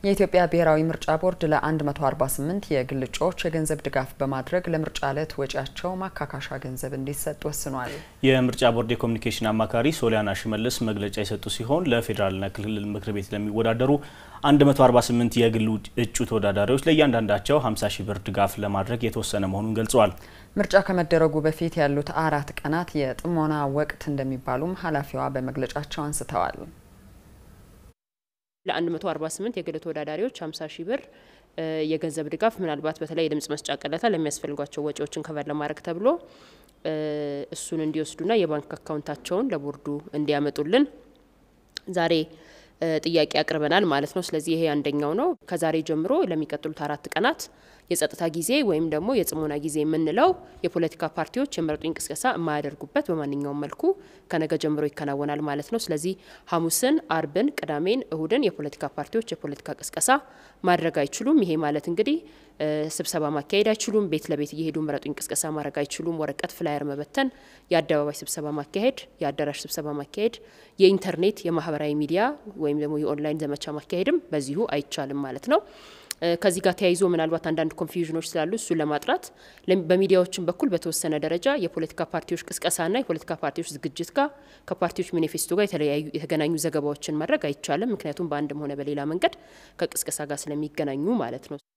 የኢትዮጵያ ብሔራዊ ምርጫ ቦርድ ለ148 የግል ዕጩዎች የገንዘብ ድጋፍ በማድረግ ለምርጫ ዕለት ወጪያቸው ማካካሻ ገንዘብ እንዲሰጥ ወስኗል። የምርጫ ቦርድ የኮሙኒኬሽን አማካሪ ሶሊያና ሽመልስ መግለጫ የሰጡ ሲሆን ለፌደራልና ክልል ምክር ቤት ለሚወዳደሩ 148 የግል ዕጩ ተወዳዳሪዎች ለእያንዳንዳቸው 50 ሺህ ብር ድጋፍ ለማድረግ የተወሰነ መሆኑን ገልጸዋል። ምርጫ ከመደረጉ በፊት ያሉት 4 ቀናት የጥሞና ወቅት እንደሚባሉም ኃላፊዋ በመግለጫቸው አንስተዋል። ለ148 የግል ተወዳዳሪዎች 50 ሺህ ብር የገንዘብ ድጋፍ ምናልባት በተለይ የድምጽ መስጫ ቀለታ ለሚያስፈልጓቸው ወጪዎችን ከቨር ለማድረግ ተብሎ እሱን እንዲወስዱና የባንክ አካውንታቸውን ለቦርዱ እንዲያመጡልን ዛሬ ጥያቄ አቅርበናል ማለት ነው። ስለዚህ ይሄ አንደኛው ነው። ከዛሬ ጀምሮ ለሚቀጥሉት 4 ቀናት የጸጥታ ጊዜ ወይም ደግሞ የጽሞና ጊዜ የምንለው የፖለቲካ ፓርቲዎች የምረጡኝ ቅስቀሳ የማያደርጉበት በማንኛውም መልኩ ከነገ ጀምሮ ይከናወናል ማለት ነው። ስለዚህ ሐሙስን፣ አርብን፣ ቅዳሜን፣ እሁድን የፖለቲካ ፓርቲዎች የፖለቲካ ቅስቀሳ ማድረግ አይችሉም። ይሄ ማለት እንግዲህ ስብሰባ ማካሄድ አይችሉም፣ ቤት ለቤት እየሄዱ ምረጡኝ ቅስቀሳ ማድረግ አይችሉም፣ ወረቀት ፍላየር መበተን፣ የአደባባይ ስብሰባ ማካሄድ፣ የአዳራሽ ስብሰባ ማካሄድ፣ የኢንተርኔት የማህበራዊ ሚዲያ ወይም ደግሞ የኦንላይን ዘመቻ ማካሄድም በዚሁ አይቻልም ማለት ነው። ከዚህ ጋር ተያይዞ ምናልባት አንዳንድ ኮንፊውዥኖች ስላሉ እሱን ለማጥራት በሚዲያዎችን በኩል በተወሰነ ደረጃ የፖለቲካ ፓርቲዎች ቅስቀሳና የፖለቲካ ፓርቲዎች ዝግጅት ጋር ከፓርቲዎች ማኒፌስቶ ጋር የተገናኙ ዘገባዎችን ማድረግ አይቻልም። ምክንያቱም በአንድም ሆነ በሌላ መንገድ ከቅስቀሳ ጋር ስለሚገናኙ ማለት ነው።